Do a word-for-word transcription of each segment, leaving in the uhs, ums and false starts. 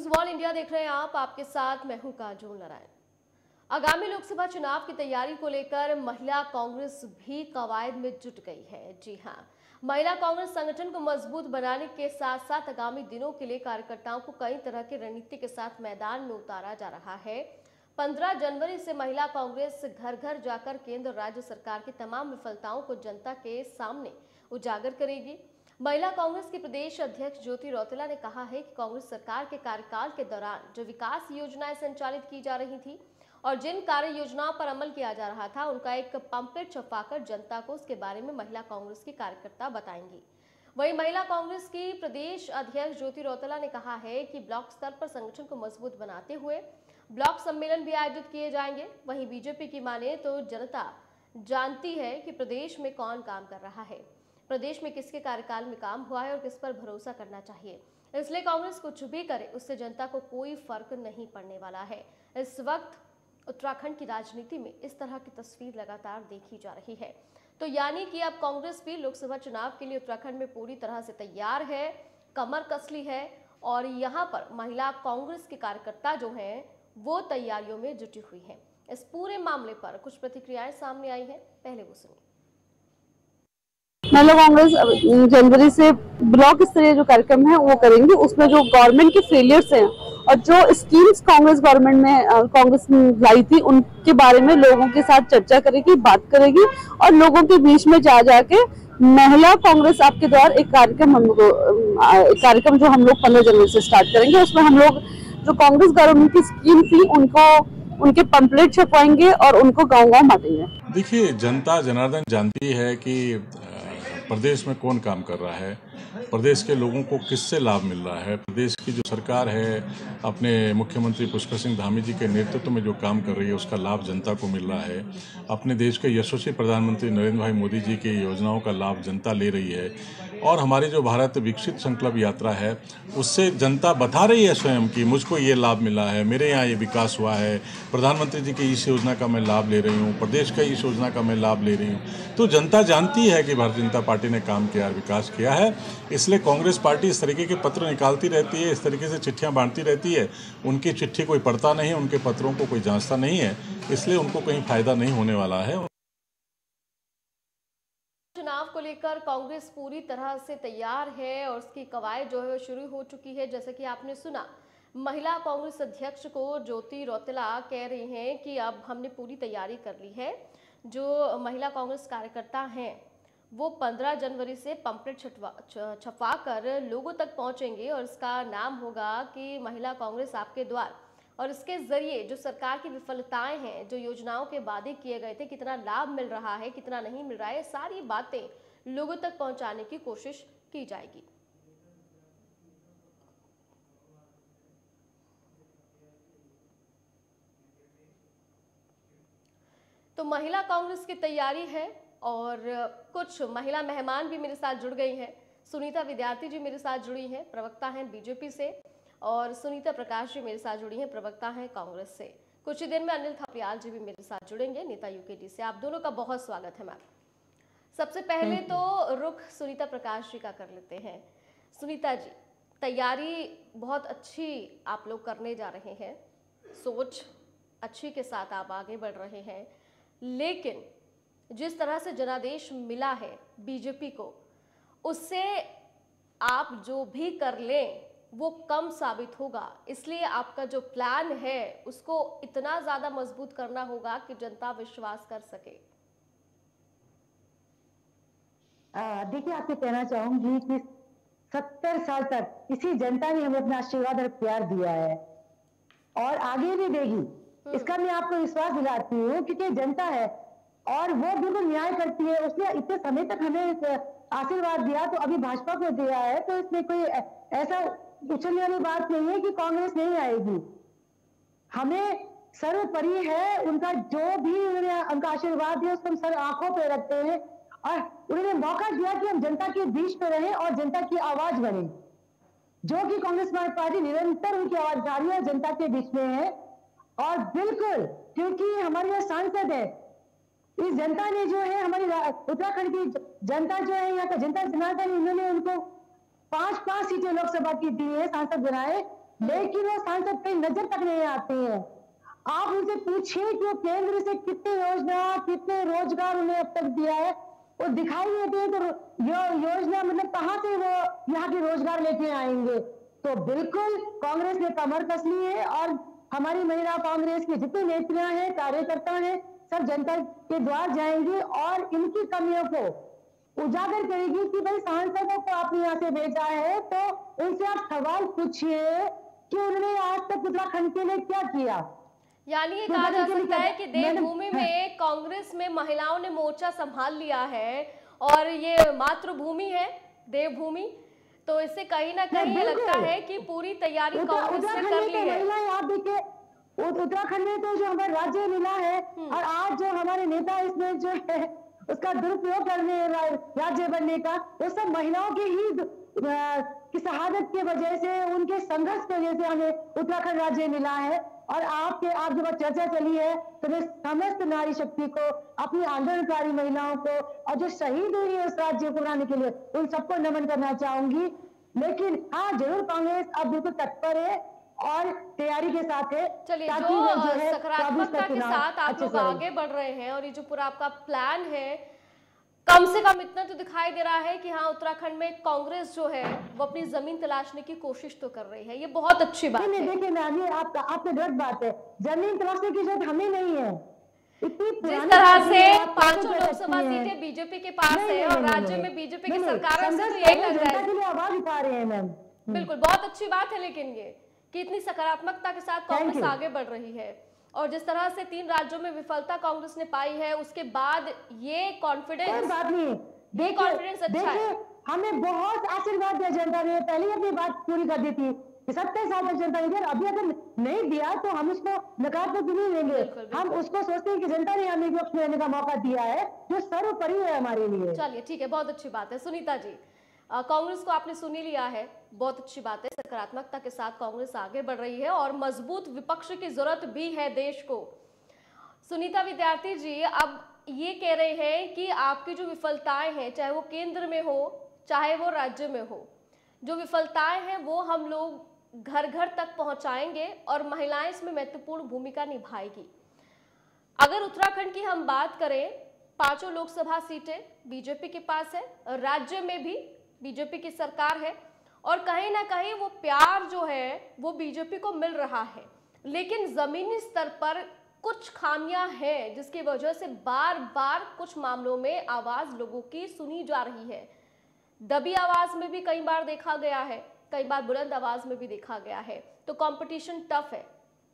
To all India देख रहे हैं आप, आपके साथ मैं हूं काजोल नारायण। आगामी लोकसभा चुनाव की तैयारी को लेकर महिला कांग्रेस भी कवायद में जुट गई है। जी हां, महिला कांग्रेस संगठन को मजबूत बनाने के साथ साथ आगामी दिनों के लिए कार्यकर्ताओं को कई तरह की रणनीति के साथ मैदान में उतारा जा रहा है। पंद्रह जनवरी से महिला कांग्रेस घर घर जाकर केंद्र और राज्य सरकार की तमाम विफलताओं को जनता के सामने उजागर करेगी। महिला कांग्रेस की प्रदेश अध्यक्ष ज्योति रौतेला ने कहा है कि कांग्रेस सरकार के कार्यकाल के दौरान जो विकास योजनाएं संचालित की जा रही थी और जिन कार्य योजनाओं पर अमल किया जा रहा था, उनका एक पंपलेट छपवाकर जनता को उसके बारे में महिला कांग्रेस की कार्यकर्ता बताएंगी। वहीं महिला कांग्रेस की प्रदेश अध्यक्ष ज्योति रौतेला ने कहा है कि ब्लॉक स्तर पर संगठन को मजबूत बनाते हुए ब्लॉक सम्मेलन भी आयोजित किए जाएंगे। वहीं बीजेपी की माने तो जनता जानती है कि प्रदेश में कौन काम कर रहा है, प्रदेश में किसके कार्यकाल में काम हुआ है और किस पर भरोसा करना चाहिए। इसलिए कांग्रेस कुछ भी करे, उससे जनता को कोई फर्क नहीं पड़ने वाला है। इस वक्त उत्तराखंड की राजनीति में इस तरह की तस्वीर लगातार देखी जा रही है। तो यानी कि अब कांग्रेस भी लोकसभा चुनाव के लिए उत्तराखंड में पूरी तरह से तैयार है, कमर कस ली है और यहाँ पर महिला कांग्रेस के कार्यकर्ता जो हैं वो तैयारियों में जुटी हुई हैं। इस पूरे मामले पर कुछ प्रतिक्रियाएं सामने आई हैं, पहले वो सुनिए। महिला कांग्रेस जनवरी से ब्लॉक स्तरीय जो कार्यक्रम है वो करेंगे। उसमें जो गवर्नमेंट के फेलियर्स हैं और जो स्कीम्स कांग्रेस गवर्नमेंट में कांग्रेस लाई थी उनके बारे में लोगों के साथ चर्चा करेगी, बात करेगी और लोगों के बीच में जा जाके महिला कांग्रेस आपके द्वारा एक कार्यक्रम हम लोग एक कार्यक्रम जो हम लोग पंद्रह जनवरी से स्टार्ट करेंगे। उसमें हम लोग जो कांग्रेस गवर्नमेंट की स्कीम थी उनको उनके पंपलेट छपवाएंगे और उनको गाँव गाँव बांटेंगे। देखिए, जनता जनार्दन जानती है कि प्रदेश में कौन काम कर रहा है, प्रदेश के लोगों को किससे लाभ मिल रहा है। प्रदेश की जो सरकार है अपने मुख्यमंत्री पुष्कर सिंह धामी जी के नेतृत्व में जो काम कर रही है उसका लाभ जनता को मिल रहा है। अपने देश के यशस्वी प्रधानमंत्री नरेंद्र भाई मोदी जी की योजनाओं का लाभ जनता ले रही है और हमारी जो भारत विकसित संकल्प यात्रा है उससे जनता बता रही है स्वयं कि मुझको ये लाभ मिला है, मेरे यहाँ ये विकास हुआ है, प्रधानमंत्री जी की इस योजना का मैं लाभ ले रही हूँ, प्रदेश का इस योजना का मैं लाभ ले रही हूँ। तो जनता जानती है कि भारतीय जनता पार्टी ने काम किया, विकास किया है। इसलिए कांग्रेस पार्टी इस तरीके के पत्र निकालती रहती है, इस तरीके से चिट्ठियाँ बांटती रहती है। उनकी चिट्ठी कोई पढ़ता नहीं है, उनके पत्रों को कोई जांचता नहीं है, इसलिए उनको कहीं फायदा नहीं होने वाला है। चुनाव को लेकर कांग्रेस पूरी तरह से तैयार है और उसकी कवायद जो है शुरू हो चुकी है। जैसे कि आपने सुना, महिला कांग्रेस अध्यक्ष को ज्योति रौतेला कह रही हैं कि अब हमने पूरी तैयारी कर ली है। जो महिला कांग्रेस कार्यकर्ता हैं वो पंद्रह जनवरी से पंपलेट छपवा कर लोगों तक पहुंचेंगे और इसका नाम होगा कि महिला कांग्रेस आपके द्वार। और इसके जरिए जो सरकार की विफलताएं हैं, जो योजनाओं के वादे किए गए थे, कितना लाभ मिल रहा है, कितना नहीं मिल रहा है, सारी बातें लोगों तक पहुंचाने की कोशिश की जाएगी। तो महिला कांग्रेस की तैयारी है और कुछ महिला मेहमान भी मेरे साथ जुड़ गई हैं। सुनीता विद्यार्थी जी मेरे साथ जुड़ी हैं, प्रवक्ता हैं बीजेपी से, और सुनीता प्रकाश जी मेरे साथ जुड़ी हैं, प्रवक्ता हैं कांग्रेस से। कुछ ही देर में अनिल थपलियाल जी भी मेरे साथ जुड़ेंगे, नेता यूकेडी से। आप दोनों का बहुत स्वागत है मैम। सबसे पहले तो रुख सुनीता प्रकाश जी का कर लेते हैं। सुनीता जी, तैयारी बहुत अच्छी आप लोग करने जा रहे हैं, सोच अच्छी के साथ आप आगे बढ़ रहे हैं, लेकिन जिस तरह से जनादेश मिला है बीजेपी को, उससे आप जो भी कर लें वो कम साबित होगा। इसलिए आपका जो प्लान है उसको इतना ज्यादा मजबूत करना होगा कि जनता विश्वास कर सके। देखिए, आपको कहना चाहूंगी कि सत्तर साल तक इसी जनता ने हमें अपना आशीर्वाद और प्यार दिया है और आगे भी देगी। इसका मैं आपको विश्वास दिलाती हूँ क्योंकि जनता है और वो बिल्कुल न्याय करती है। उसने इतने समय तक हमें आशीर्वाद दिया तो अभी भाजपा को दिया है, तो इसमें कोई ऐसा उछलने वाली बात नहीं है कि कांग्रेस नहीं आएगी। हमें सर्वोपरि है उनका जो भी उन्होंने उनका आशीर्वाद दिया उसको हम सर आंखों पे रखते हैं और उन्होंने मौका दिया कि हम जनता के बीच में रहें और जनता की आवाज बने, जो कि कांग्रेस पार्टी निरंतर उनकी आवाज उठा रही है, जनता के बीच में है। और बिल्कुल क्योंकि हमारे यहाँ सांसद है, इस जनता ने जो है हमारी उत्तराखंड की जनता जो है यहाँ का जनता जनार्दन, उन्होंने उनको पांच पांच सीटें लोकसभा की दी है, सांसद बनाए लेकिन वो सांसद कहीं नजर तक नहीं आते हैं। आप उनसे पूछिए कि वो केंद्र से कितने योजना, कितने रोजगार उन्हें अब तक दिया है, वो दिखाई नहीं देते। तो यो योजना मतलब कहाँ से वो यहाँ के रोजगार लेके आएंगे? तो बिल्कुल कांग्रेस ने कमर कस ली है और हमारी महिला कांग्रेस की जितनी नेत्रियां हैं, कार्यकर्ता हैं, सब जनता के द्वार जाएंगे और इनकी कमियों को उजागर करेगी कि भाई सांसदों को आपने यहाँ से भेजा है तो उनसे आप सवाल पूछिए कि उन्होंने आज तक उत्तराखंड के लिए क्या किया। यानी ये कहा जा सकता है कि देवभूमि में कांग्रेस में महिलाओं ने मोर्चा संभाल लिया है और ये मातृभूमि है देवभूमि, तो इससे कहीं ना कहीं ये लगता है कि पूरी तैयारी कांग्रेस ने कर ली है। आप देखिए उत्तराखंड में तो जो हमारा राज्य मिला है और आज जो हमारे नेता इसमें जो है उसका दुरुपयोग करने राज्य बनने का, वो सब महिलाओं की ही की शहादत की वजह से, उनके संघर्ष की वजह से हमें उत्तराखंड राज्य मिला है। और आपके आप जब चर्चा चली है तो मैं समस्त नारी शक्ति को, अपनी आंदोलनकारी महिलाओं को और जो शहीद हुई है उस राज्य को बनाने के लिए, उन सबको नमन करना चाहूंगी। लेकिन हाँ, जरूर कांग्रेस अब बिल्कुल तत्पर है और तैयारी के साथ है। चलिए, जो, जो सकारात्मकता के साथ आप लोग आगे बढ़ रहे हैं और ये जो पूरा आपका प्लान है, कम से कम इतना तो दिखाई दे रहा है कि हाँ, उत्तराखंड में कांग्रेस जो है वो अपनी जमीन तलाशने की कोशिश तो कर रही है। ये बहुत अच्छी बात है। देखिए मैम, ये आपका आपने गलत बात है, जमीन तलाशने की जरूरत हमें नहीं है। जिस तरह से पांचों लोकसभा सीटें बीजेपी के पास है और राज्य में बीजेपी की सरकार है, तो यही लग रहा है आवाज उठा रहे हैं मैम। बिल्कुल, बहुत अच्छी बात है। लेकिन ये कि इतनी सकारात्मकता के साथ कांग्रेस आगे बढ़ रही है और जिस तरह से तीन राज्यों में विफलता कांग्रेस ने पाई है, उसके बाद ये कॉन्फिडेंस बात नहीं, ये कॉन्फिडेंस अच्छा है। हमें बहुत आशीर्वाद दिया जनता ने, पहले अपनी बात पूरी कर दी थी, सत्तर साल तक जनता ने दिया, अभी अगर नहीं दिया तो हम उसको नकारात्मक भी नहीं लेंगे। हम उसको सोचते हैं कि जनता ने हमें विपक्ष में रहने का मौका दिया है, जो सर्वोपरि है हमारे लिए। चलिए ठीक है, बहुत अच्छी बात है। सुनीता जी, कांग्रेस को आपने सुनी लिया है, बहुत अच्छी बात है। सकारात्मकता के साथ कांग्रेस आगे बढ़ रही है और मजबूत विपक्ष की जरूरत भी है देश को। सुनीता विद्यार्थी जी, अब ये कह रहे हैं कि आपकी जो विफलताएं हैं, चाहे वो केंद्र में हो चाहे वो राज्य में हो, जो विफलताएं हैं वो हम लोग घर घर तक पहुंचाएंगे और महिलाएं इसमें महत्वपूर्ण भूमिका निभाएगी। अगर उत्तराखंड की हम बात करें, पांचों लोकसभा सीटें बीजेपी के पास है, राज्य में भी बीजेपी की सरकार है और कहीं ना कहीं वो प्यार जो है वो बीजेपी को मिल रहा है, लेकिन जमीनी स्तर पर कुछ खामियां हैं जिसकी वजह से बार बार कुछ मामलों में आवाज लोगों की सुनी जा रही है। दबी आवाज में भी कई बार देखा गया है, कई बार बुलंद आवाज में भी देखा गया है, तो कंपटीशन टफ है।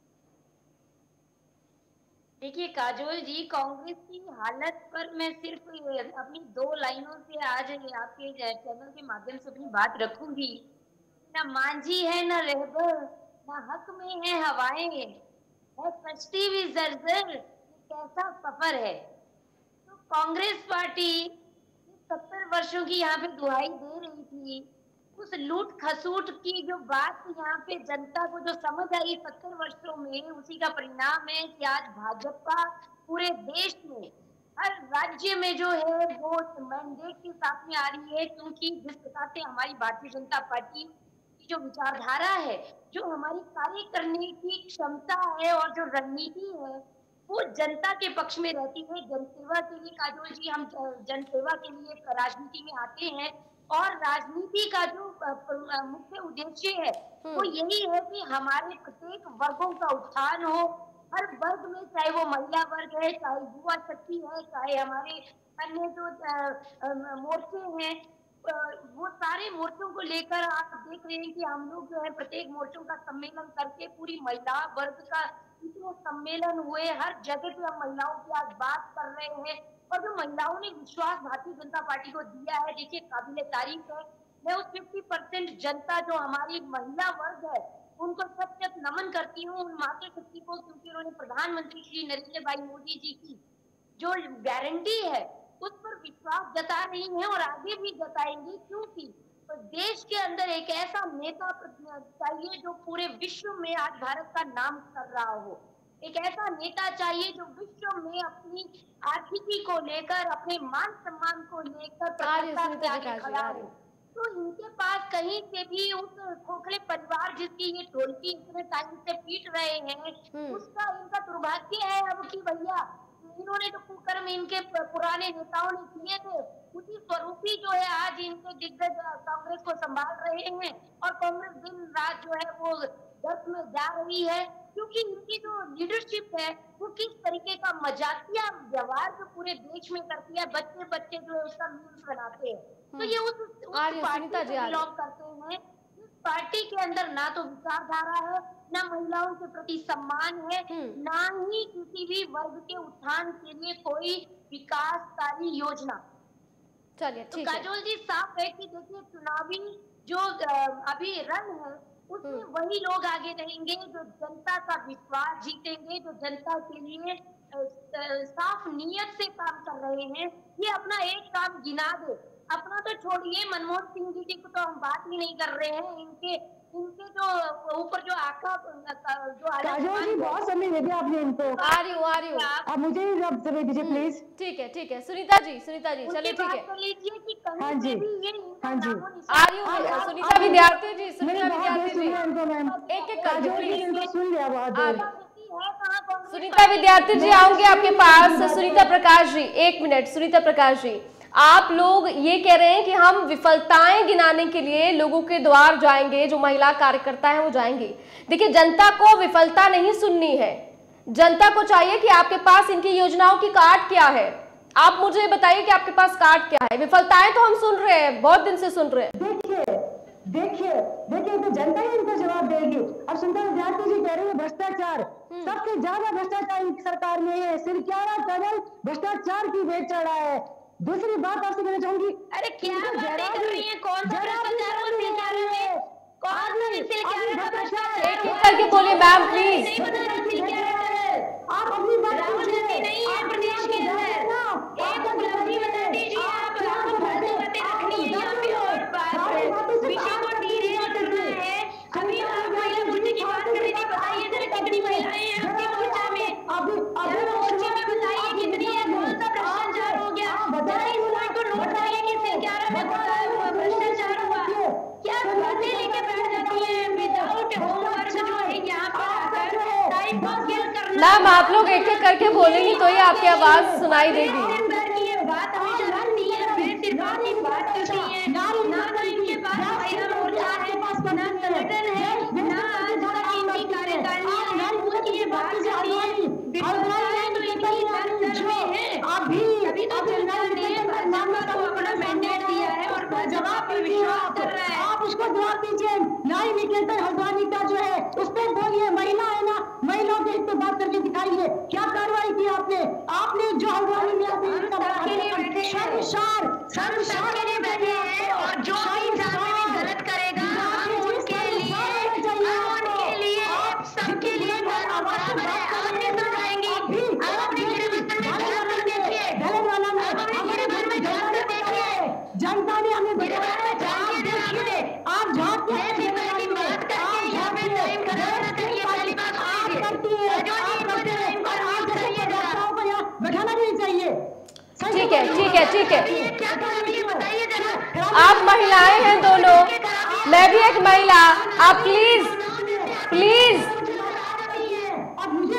देखिए काजोल जी, कांग्रेस की हालत पर मैं सिर्फ अपनी दो लाइनों से आज आपके चैनल के माध्यम से अपनी बात रखूंगी। ना मांझी है ना रहबर, ना हक में है हवाएं, है कश्ती भी जर्जर, कैसा सफर है। तो कांग्रेस पार्टी सत्तर वर्षों की यहाँ पे दुहाई दे रही थी, उस लूट खसूट की जो बात यहाँ पे जनता को जो समझ आई सत्तर वर्षों में, उसी का परिणाम है कि आज भाजपा पूरे देश में हर राज्य में जो है वो मैंडेट के साथ में आ रही है। क्योंकि जिस प्रकार से हमारी भारतीय जनता पार्टी की जो विचारधारा है, जो हमारी कार्य करने की क्षमता है और जो रणनीति है, वो जनता के पक्ष में रहती है, जनसेवा के लिए। काजोल जी, हम जनसेवा के लिए राजनीति में आते हैं और राजनीति का जो मुख्य उद्देश्य है वो यही है कि हमारे प्रत्येक वर्गों का उत्थान हो, हर वर्ग में, चाहे वो महिला वर्ग है, चाहे युवा शक्ति है, चाहे हमारे अन्य जो मोर्चे हैं, वो सारे मोर्चों को लेकर आप देख रहे हैं कि हम लोग जो है प्रत्येक मोर्चों का सम्मेलन करके पूरी महिला वर्ग का इतने सम्मेलन हुए, हर जगह पे हम महिलाओं की आज बात कर रहे हैं और जो महिलाओं ने विश्वास भारतीय जनता पार्टी को दिया है, देखिए काबिले तारीफ है। मैं उस पचास परसेंट जनता जो हमारी महिला वर्ग है उनको सच सच नमन करती हूँ, उन मातृ शक्ति को, क्योंकि उन्होंने प्रधानमंत्री श्री नरेंद्र भाई मोदी जी की जो गारंटी है उस पर विश्वास जता रही है और आगे भी जताएंगी। क्योंकि तो देश के अंदर एक ऐसा नेता चाहिए जो पूरे विश्व में आज भारत का नाम कर रहा हो, एक ऐसा नेता चाहिए जो विश्व में अपनी आर्थिकी को लेकर, अपने मान सम्मान को लेकर प्रखरता से आगे खड़ा हो। तो इनके पास कहीं से भी उस खोखले परिवार जिसकी ये ढोलकी इतने टाइम से पीट रहे हैं, उसका इनका दुर्भाग्य है अब कि भैया इन्होंने जो कुकर्म इनके पुराने नेताओं ने किए थे, उसी स्वरूपी जो है आज इनके दिग्गज कांग्रेस को संभाल रहे हैं और कांग्रेस दिन रात जो है वो गर्त में जा रही है, क्योंकि इनकी जो लीडरशिप है वो किस तरीके का मजाकिया व्यवहार जो पूरे देश में करती है, बच्चे बच्चे जो है उसका मीम्स बनाते हैं। तो ये उस, उस पार्टी को बिलोंग करते हैं जिस पार्टी के अंदर ना तो विचारधारा है, ना महिलाओं के प्रति सम्मान है, ना ही किसी भी वर्ग के उत्थान के लिए कोई विकासकारी योजना। चलिए तो ठीक है। काजोल जी साफ है कि देखिए चुनावी जो अभी रन है उसमें वही लोग आगे रहेंगे जो जनता का विश्वास जीतेंगे, जो जनता के लिए साफ नियत से काम कर रहे हैं। ये अपना एक काम गिना दे, अपना तो छोड़िए, मनमोहन सिंह जी की तो हम बात ही नहीं कर रहे हैं, इनके इनके जो ऊपर जो आका जो काजोल जी बहुत समय दे दिया आपने इनको। आ रही हूँ आ रही हूँ आप मुझे भी जब समय दीजिए प्लीज। ठीक है ठीक है सुनीता जी, सुनीता जी चलिए ठीक है। हाँ जी हाँ जी आ रही हूँ सुनीता विद्यार्थी जी, सुनीता विद्यार्थी जी एक एक करके प्लीज। सुन लिया बहुत। सुनीता विद्यार्थी जी आऊंगे आपके पास। सुनीता प्रकाश जी एक मिनट। सुनीता प्रकाश जी, आप लोग ये कह रहे हैं कि हम विफलताएं गिनाने के लिए लोगों के द्वार जाएंगे, जो महिला कार्यकर्ता हैं वो जाएंगे। देखिए जनता को विफलता नहीं सुननी है, जनता को चाहिए कि आपके पास इनकी योजनाओं की कार्ड क्या है। आप मुझे बताइए कि आपके पास कार्ड क्या है। विफलताएं तो हम सुन रहे हैं, बहुत दिन से सुन रहे हैं। देखिए देखिए देखिए तो जनता ही इनको जवाब देगी। अब सुनीता विद्यार्थी जी कह रही है भ्रष्टाचार, सबसे ज्यादा भ्रष्टाचार इनकी सरकार में है, सिर्फ ग्यारह टनल भ्रष्टाचार की वेट चढ़ा है। दूसरी बात आपसे कहना चाहूंगी, अरे क्या बातें कर रही हैं, कौन सा भ्रष्टाचार वो सिल क्या रहे हैं, कौन सा सिल क्या रहे हैं भ्रष्टाचार? एक एक करके बोलिए मैम प्लीज। नहीं बता रही सिल क्या रहे हैं, आप अपनी बात राहुल गांधी नहीं है प्रदेश के अंदर, एक उपलब्धि बता दीजिए आप, आपको फालतू बातें रखनी है यहाँ पे और बात विषय को डीरेल करना है। अभी आप महिला मोर्चे की बात कर रही थी, बताइए जरा कितनी महिलाएं हैं आपके मोर्चा में, जरा मोर्चे में बताइए कितनी है, कौन सा भ्रष्टाचार हो गया, जरा इस बात को नोट करिए कि सिल ग्यारह में भ्रष्टाचार हुआ। क्या बातें लेके बैठ जाती है विदाउट होमवर्क जो है यहाँ पर आकर टाइम पास करना। मैम आप लोग एक एक करके बोलेंगी तो ही आपकी आवाज सुनाई देगी। बात हमेशा लगती है, फिर सिर्फ आपकी बात करती है, ना तो इनके पास महिला मोर्चा है, ना संगठन है, ना आज तक इनकी कार्यकारिणी है, उनकी ये बात करती है। विफलताएं तो इनकी दर दर में है। अभी तो जनता ने भाजपा को अपना मैंडेट दिया है और भाजपा पर विश्वास कर रहा है। आप उसको जवाब दीजिए। नारी निकेतन हल्द्वानी का जो है उस पर बोलिए, महिला है ना, महिलाओं के हित पे बात करके दिखाइए क्या कार्रवाई की आपने। आपने जो हल्द्वानी में आपने शर्मसार शर्मसार के लिए बैठे हैं और जो गलत करेगा हम उनके लिए उनके लिए सबके लिए बराबर है, आमने सामने आएंगे। आप अपने घर में देखिए, हमारे घर में झांक कर देखिए, जनता ने हमें बताया आप झांक के बात करके यहाँ पे टाइम खराब ना करिए। पहली बात आप करती है, आप करते हैं और आप जैसे नेताओं को यहाँ बैठाना नहीं चाहिए। ठीक है ठीक है ठीक है आप महिलाएं हैं दोनों, मैं भी एक महिला, आप प्लीज प्लीज अब मुझे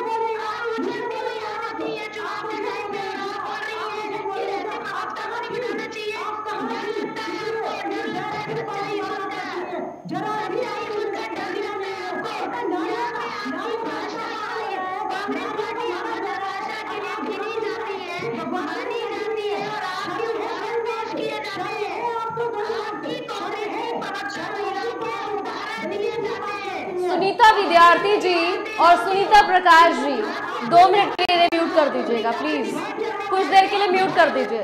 सुनीता विद्यार्थी जी और सुनीता प्रकाश जी दो मिनट के लिए म्यूट कर दीजिएगा प्लीज, कुछ देर के लिए म्यूट कर दीजिए।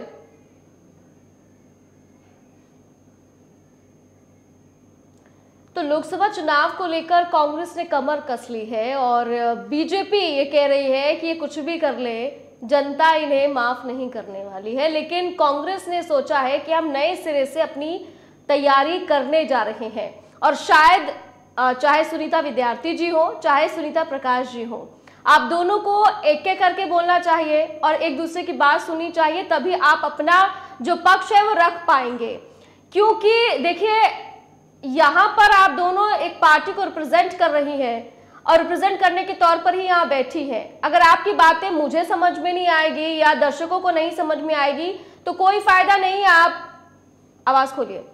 तो लोकसभा चुनाव को लेकर कांग्रेस ने कमर कस ली है और बीजेपी ये कह रही है कि ये कुछ भी कर ले जनता इन्हें माफ नहीं करने वाली है, लेकिन कांग्रेस ने सोचा है कि हम नए सिरे से अपनी तैयारी करने जा रहे हैं और शायद चाहे सुनीता विद्यार्थी जी हो चाहे सुनीता प्रकाश जी हो, आप दोनों को एक एक करके बोलना चाहिए और एक दूसरे की बात सुननी चाहिए, तभी आप अपना जो पक्ष है वो रख पाएंगे। क्योंकि देखिए यहां पर आप दोनों एक पार्टी को रिप्रेजेंट कर रही हैं और रिप्रेजेंट करने के तौर पर ही यहां बैठी हैं। अगर आपकी बातें मुझे समझ में नहीं आएगी या दर्शकों को नहीं समझ में आएगी तो कोई फायदा नहीं है। आप आवाज खोलिए।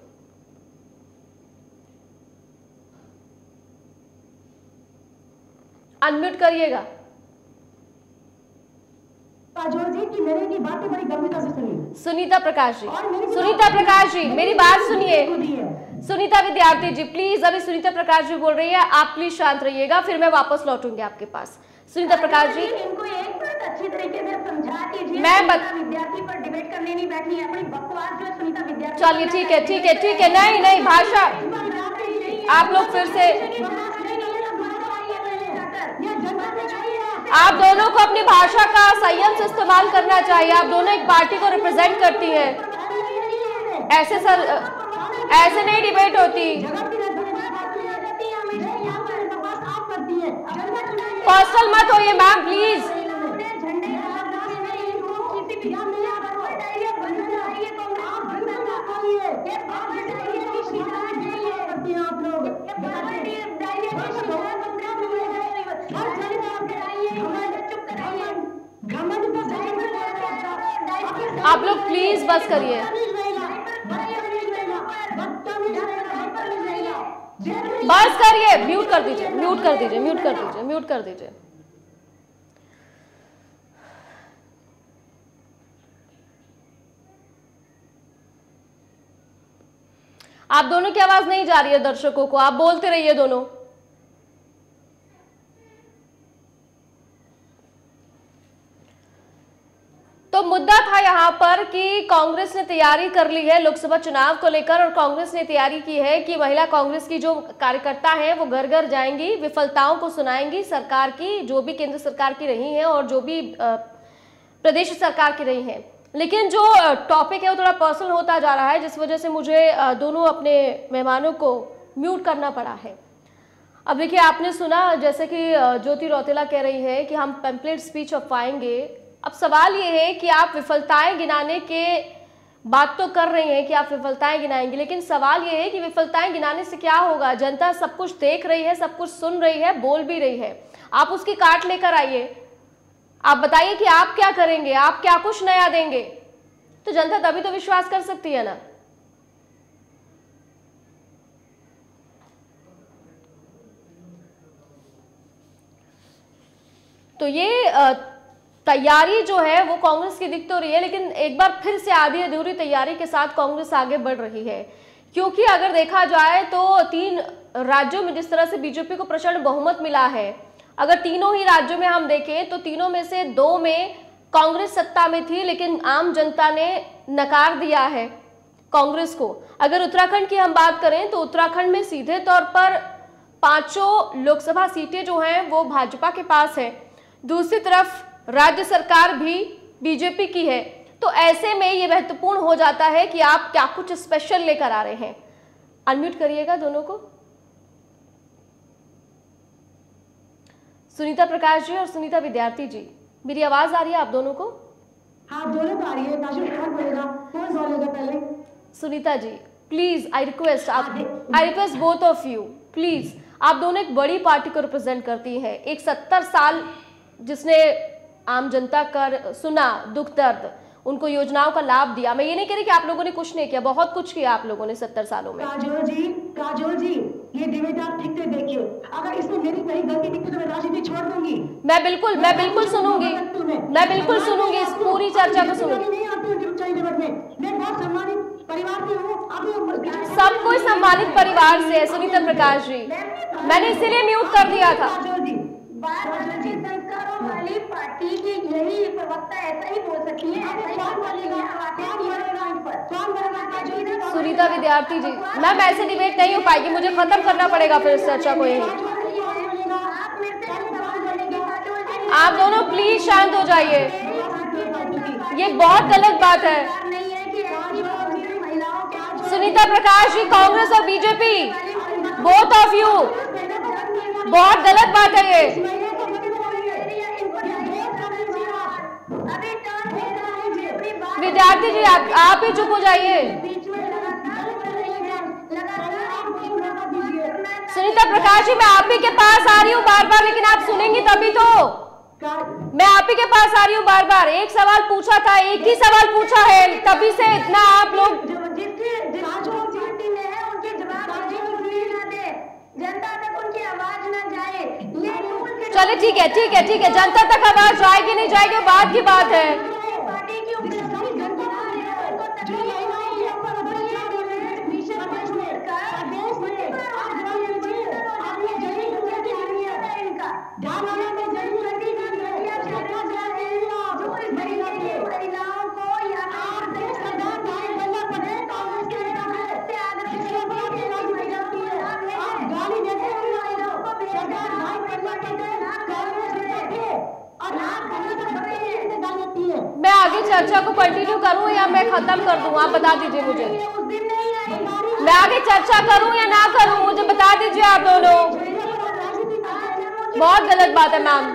अनम्यूट करिएगा। काजोल जी की मेरे की बातें बड़ी गंभीरता से सुनिए। सुनीता प्रकाश जी, सुनीता प्रकाश जी मेरी बात सुनिए। सुनीता विद्यार्थी जी प्लीज, अभी सुनीता प्रकाश जी बोल रही है, आप प्लीज शांत रहिएगा, फिर मैं वापस लौटूंगी आपके पास। सुनीता प्रकाश जी इनको एक बात अच्छी तरीके से समझा दीजिए। मैं बत... विद्यार्थी पर डिबेट करने नहीं बैठी है, अपनी बकवास जो सुनीता विद्यार्थी। चलिए ठीक है ठीक है ठीक है, नहीं नहीं भाषा आप लोग फिर से, आप दोनों को अपनी भाषा का संयम से इस्तेमाल करना चाहिए। आप दोनों एक पार्टी को रिप्रेजेंट करती हैं, ऐसे सर ऐसे नहीं डिबेट होती। पर्सनल मत होइए मैम प्लीज। आप लोग प्लीज बस करिए, बस करिए, म्यूट कर दीजिए, म्यूट कर दीजिए, म्यूट कर दीजिए, म्यूट कर दीजिए। आप दोनों की आवाज नहीं जा रही है दर्शकों को, आप बोलते रहिए दोनों। तो मुद्दा था यहाँ पर कि कांग्रेस ने तैयारी कर ली है लोकसभा चुनाव को लेकर, और कांग्रेस ने तैयारी की है कि महिला कांग्रेस की जो कार्यकर्ता हैं वो घर घर जाएंगी, विफलताओं को सुनाएंगी सरकार की, जो भी केंद्र सरकार की रही हैं और जो भी प्रदेश सरकार की रही हैं। लेकिन जो टॉपिक है वो थोड़ा पर्सनल होता जा रहा है, जिस वजह से मुझे दोनों अपने मेहमानों को म्यूट करना पड़ा है। अब देखिए आपने सुना जैसे कि ज्योति रौतेला कह रही है कि हम पैम्पलेट स्पीच छपवाएंगे। अब सवाल ये है कि आप विफलताएं गिनाने के बात तो कर रही हैं कि आप विफलताएं गिनाएंगे, लेकिन सवाल ये है कि विफलताएं गिनाने से क्या होगा? जनता सब कुछ देख रही है, सब कुछ सुन रही है, बोल भी रही है। आप उसकी काट लेकर आइए, आप बताइए कि आप क्या करेंगे, आप क्या कुछ नया देंगे, तो जनता तभी तो विश्वास कर सकती है ना। तो ये तैयारी जो है वो कांग्रेस की दिख तो रही है, लेकिन एक बार फिर से आधी अधूरी तैयारी के साथ कांग्रेस आगे बढ़ रही है। क्योंकि अगर देखा जाए तो तीन राज्यों में जिस तरह से बीजेपी को प्रचंड बहुमत मिला है, अगर तीनों ही राज्यों में हम देखें तो तीनों में से दो में कांग्रेस सत्ता में थी, लेकिन आम जनता ने नकार दिया है कांग्रेस को। अगर उत्तराखंड की हम बात करें तो उत्तराखंड में सीधे तौर पर पांचों लोकसभा सीटें जो हैं वो भाजपा के पास है, दूसरी तरफ राज्य सरकार भी बीजेपी की है। तो ऐसे में ये महत्वपूर्ण हो जाता है कि आप क्या कुछ स्पेशल लेकर आ रहे हैं। अनम्यूट करिएगा दोनों को, सुनीता प्रकाश जी और सुनीता विद्यार्थी जी। मेरी आवाज आ रही है आप दोनों को? हाँ दोनों को आ रही है। कौन बोलेगा, कौन बोलेगा पहले? Sunita ji please, I request आप I request both of you please. आप दोनों एक बड़ी पार्टी को रिप्रेजेंट करती हैं, एक सत्तर साल जिसने आम जनता का सुना दुख दर्द, उनको योजनाओं का लाभ दिया। मैं ये नहीं कह रही कि आप लोगों ने कुछ नहीं किया, बहुत कुछ किया आप लोगों ने सत्तर सालों में। काजोल जी, काजोल जी ये डिबेट आप ठीक से देखिए, अगर इसमें मेरी कहीं गलती दिखती तो मैं राजनीति छोड़ दूंगी। मैं बिल्कुल मैं बिल्कुल सुनूंगी, मैं बिल्कुल सुनूंगी, इस पूरी चर्चा को सुनूंगी। नहीं आती हूँ डिबेट में, मैं बहुत सम्मानित परिवार से हूँ। सब कोई सम्मानित परिवार से है सुनीता प्रकाश जी, मैंने इसीलिए म्यूट कर दिया था। संस्कारों वाली पार्टी की यही प्रवक्ता ऐसा ही बोल सकती है। सुनीता विद्यार्थी जी, मैम ऐसे डिबेट नहीं हो पाएगी, मुझे खत्म करना पड़ेगा फिर इस चर्चा को। यही आप दोनों प्लीज शांत हो जाइए, ये बहुत गलत बात है। सुनीता प्रकाश जी, कांग्रेस और बीजेपी बोथ ऑफ यू, बहुत गलत बात है ये। विद्यार्थी जी आप, आप ही चुप हो जाइए। सुनीता प्रकाश जी, मैं आप ही के पास आ रही हूँ बार बार, लेकिन आप सुनेंगी तभी तो। मैं आप ही के पास आ रही हूँ बार बार, एक सवाल पूछा था, एक ही सवाल पूछा है, तभी से इतना आप लोग जनता तक उनकी आवाज ना जाए। चले ठीक है ठीक है ठीक है, जनता तक आवाज जाएगी नहीं जाएगी वो बात की बात है। पार्टी की मैं आगे चर्चा को कंटिन्यू करूं या मैं खत्म कर दूं, आप बता दीजिए मुझे। मैं आगे चर्चा करूं या ना करूं, मुझे बता दीजिए आप दोनों। बहुत गलत बात है मैम,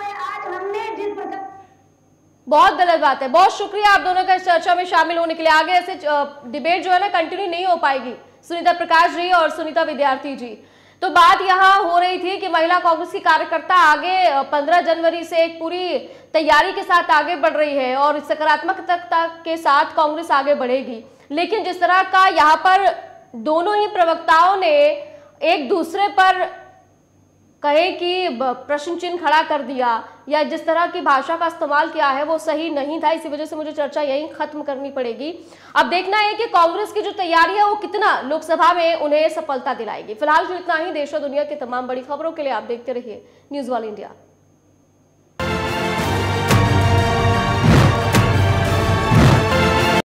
बहुत गलत बात है। बहुत शुक्रिया आप दोनों का इस चर्चा में शामिल होने के लिए। आगे ऐसे डिबेट जो है ना कंटिन्यू नहीं हो पाएगी, सुनीता प्रकाश जी और सुनीता विद्यार्थी जी। तो बात यहाँ हो रही थी कि महिला कांग्रेस की कार्यकर्ता आगे पंद्रह जनवरी से एक पूरी तैयारी के साथ आगे बढ़ रही है और सकारात्मकता के साथ कांग्रेस आगे बढ़ेगी। लेकिन जिस तरह का यहाँ पर दोनों ही प्रवक्ताओं ने एक दूसरे पर कहे कि प्रश्न चिन्ह खड़ा कर दिया या जिस तरह की भाषा का इस्तेमाल किया है वो सही नहीं था, इसी वजह से मुझे चर्चा यहीं खत्म करनी पड़ेगी। अब देखना है कि कांग्रेस की जो तैयारी है वो कितना लोकसभा में उन्हें सफलता दिलाएगी। फिलहाल जो इतना ही, देश और दुनिया की तमाम बड़ी खबरों के लिए आप देखते रहिए न्यूज़ वाल इंडिया।